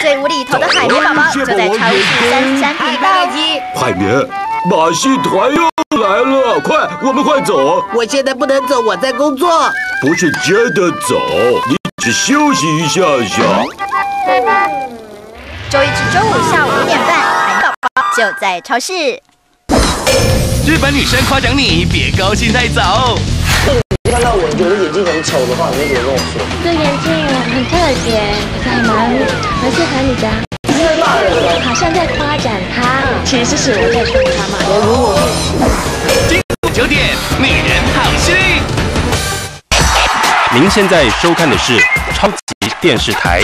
最无厘头的海绵宝宝就在超市33平方机。 海绵，马戏团又来了，快，我们快走！ 我现在不能走，我在工作。 不是真的走，你只休息一下下。 周一至周五下午5点半，海绵宝宝就在超市。 日本女生夸奖你，别高兴太早。 看到我觉得眼睛很丑的话，你会怎么跟我说？ 这眼镜很特别，可是还蛮适合你的。 你在骂人吗？ 好像在夸奖他，其实是我在说他嘛。 今晚9点，女人好声音。 您现在收看的是超级电视台。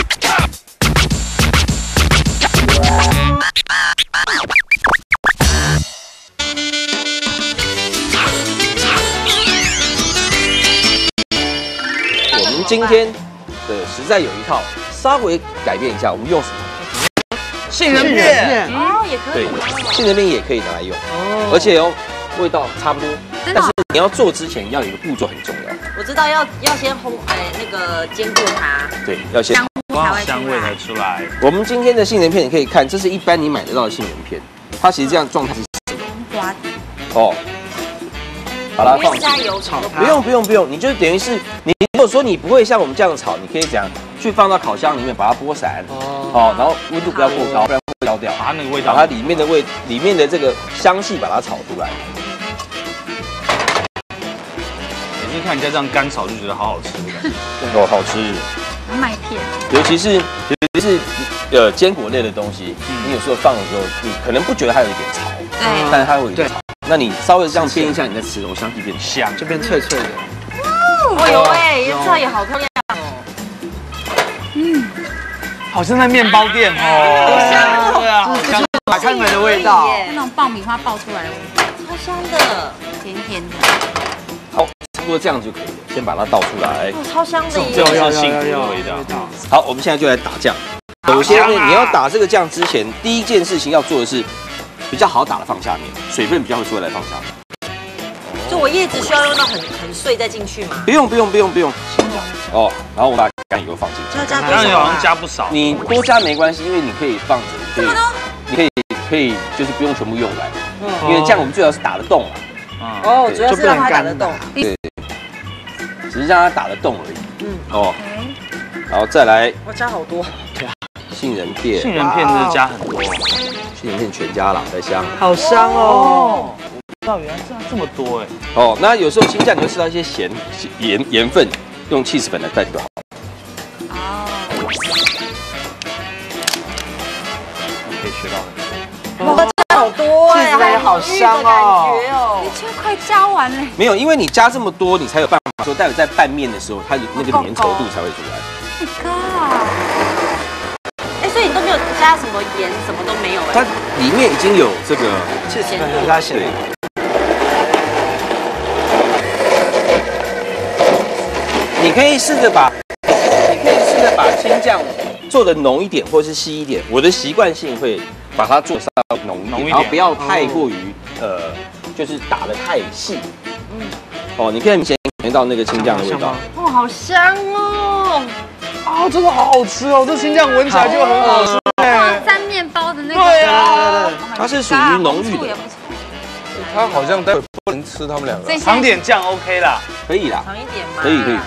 我们今天的实在有一套，稍微改变一下，我们用什么？ 杏仁片哦，也可以。 对，杏仁片也可以拿来用，而且哦，味道差不多。但是你要做之前要有一个步骤很重要。 我知道要先烘，那个煎过它。 对，要先香味才出来。 我们今天的杏仁片，你可以看，这是一般你买得到的杏仁片，它其实这样状态是什么？ 刮底。 哦，把它放加油炒。 不用，你就等于是你如果说你不会像我们这样炒，你可以怎样去放到烤箱里面把它剥散，哦，然后温度不要过高，不然会焦掉。 把那个味道， 把它里面的这个香气把它炒出来。 每次看人家这样干炒就觉得好好吃的感觉。 哦，好吃。 麦片， 尤其是坚果类的东西，你有时候放的时候，你可能不觉得它有一点潮， 对， 但是它会有一点潮。那你稍微这样煸一下，你再吃，我相信变香， 就变脆脆的。 哦呦喂，颜色也好漂亮哦。 好像在面包店哦。对啊， 这就是打开门的味道， 那种爆米花爆出来的味道， 超香的， 甜甜的。 好，差不多这样就可以了。先把它倒出来。 哦，超香的耶。 这种是幸福的味道。 好，我们现在就来打酱。首先呢，你要打这个酱之前，第一件事情要做的是比较好打的放下面，水分比较会出来放下面。 就我叶子需要用到很碎再进去吗？ 不用。哦，然后我把橄榄油放进去。 要加多少？ 橄榄油好像加不少。 你多加没关系，因为你可以放着，你可以就是不用全部用完，因为这样我们最好是打得动啊。 哦，主要是让它打得动。 对，只是让它打得动而已。哦，然后再来。 我加好多。 杏仁片。 杏仁片真的加很多。 杏仁片全加了，再香。 好香哦！ 不知道原来这么多哎。 哦，那有时候青酱你会吃到一些盐分，用 cheese 粉来代替就好。 可以学到很多。 哇，加好多哎， 还好香哦！ 你就快加完了。 没有，因为你加这么多，你才有办法说，待会在拌面的时候，它那个粘稠度才会出来。 哎，所以你都没有加什么盐，什么都没有哎。 它里面已经有这个 cheese粉很加咸。 你可以试着把青酱做的浓一点，或是稀一点。我的习惯性会把它做稍微浓一点，然后不要太过于就是打得太细。哦，你可以明显感觉到那个青酱的味道。 哦，好香哦！ 啊，真的好好吃哦！这青酱闻起来就很好吃。 蘸面包的那个。 对啊， 它是属于浓郁的。 它好像待会不能吃他们两个。 尝点酱 OK 啦， 可以啦， 尝一点嘛。 可以。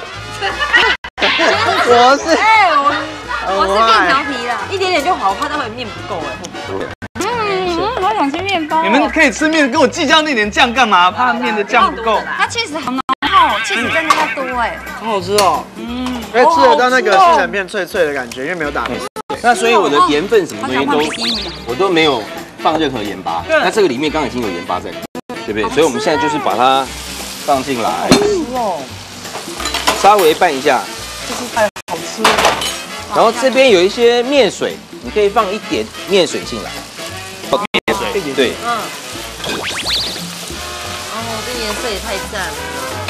我是面条皮的， 一点点就好，怕待会面不够哎。 好想吃面包。 你们可以吃面，跟我计较那点酱干嘛？怕面的酱不够。 它确实好浓厚，cheese真的要多哎。 好好吃哦。可以吃得到那个杏仁片脆脆的感觉，因为没有打皮。 那所以我的盐分什么东西我都没有放任何盐巴。那这个里面刚刚已经有盐巴在里面，对不对？所以我们现在就是把它放进来，稍微拌一下。 这是太好吃了。 然后这边有一些面水，你可以放一点面水进来。 面水， 对。 这颜色也太赞了。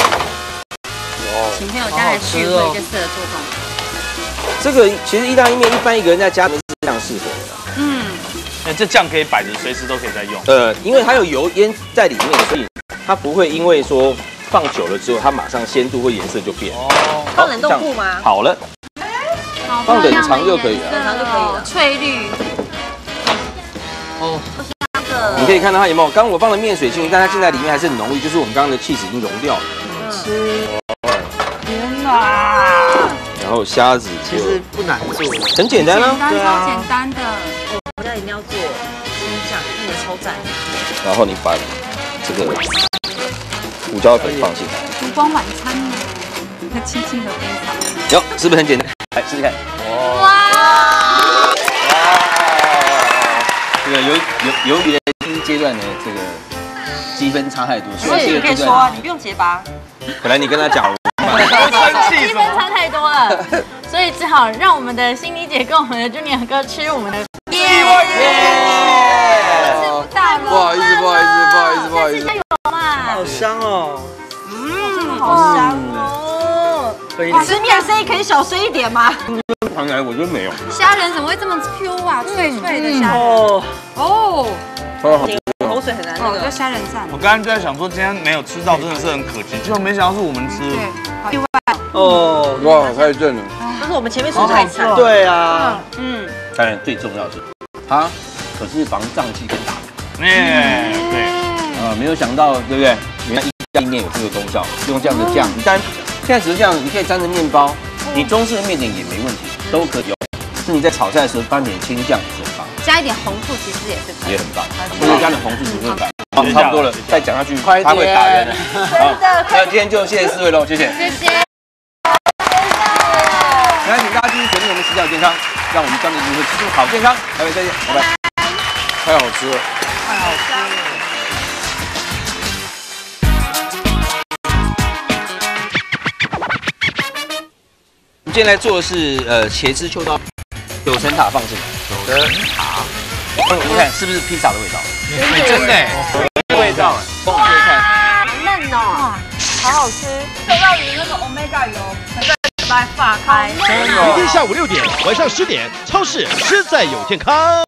请朋友家来聚会就适合做这种。 这个其实意大利面一般一个人在家里是非常适合的。 那这酱可以摆着，随时都可以再用。 因为它有油烟在里面，所以它不会因为说放久了之后，它马上鲜度或颜色就变。 放冷冻库吗？ 好了。 好放冷藏就可以了， 冷藏就可以了。 翠绿。 哦， 你可以看到它有没有？刚刚我放的面水进去，但它现在里面还是很浓郁，就是我们刚刚的cheese已经融掉了。 天哪！ 然后虾子其实不难做， 很简单啊， 简单超简单的。 我家一定要做青酱，看起来超赞。 然后你把这个胡椒粉放进来， 烛光晚餐呢，它轻轻的冰草。 有，是不是很简单？来试试看。 哇！ 这个由于第一阶段的这个积分差太多， 所以你可以说啊，你不用结巴。 本来你跟他讲， 积分差太多了，所以只好让我们的心理姐跟我们的 Junior 哥吃我们的耶！不好意思， 加油嘛！ 好香哦， 真的好香哦。吃面声音可以小声一点吗？ 尝起来我觉得没有。 虾仁怎么会这么 Q 啊？脆脆的虾仁。 哦， 口水很难那这个。 虾仁赞。 我刚刚就在想说，今天没有吃到，真的是很可惜，结果没想到是我们吃。 对，好意外。 哦， 哇，太正了！ 但是我们前面吃太惨。 对啊， 当然最重要的是，它可是防胀气跟打嗝。 对， 没有想到，对不对？原来意大利面有这个功效，用这样的酱，你当然现在只是这样，你可以沾着面包，你中式的面点也没问题，都可以。是你在炒菜的时候放点青酱也很棒， 加一点红醋其实也是可以。 也很棒，或者加点红醋也很棒。好，差不多了，再讲下去他会打人的。好，那今天就谢谢4位喽，谢谢。 谢谢。 来，请大家继续锁定我们食脚健康，让我们将你如何吃出好健康。各位再见，拜拜。 太好吃了。 我们今天来做的是茄汁秋刀9层塔放进来。9层塔，你看是不是披萨的味道？ 真的， 味道，帮我们看。 嫩哦，好好吃。受到你那个 omega 油，很在发开。 明天下午6点，晚上10点，超市吃在有健康。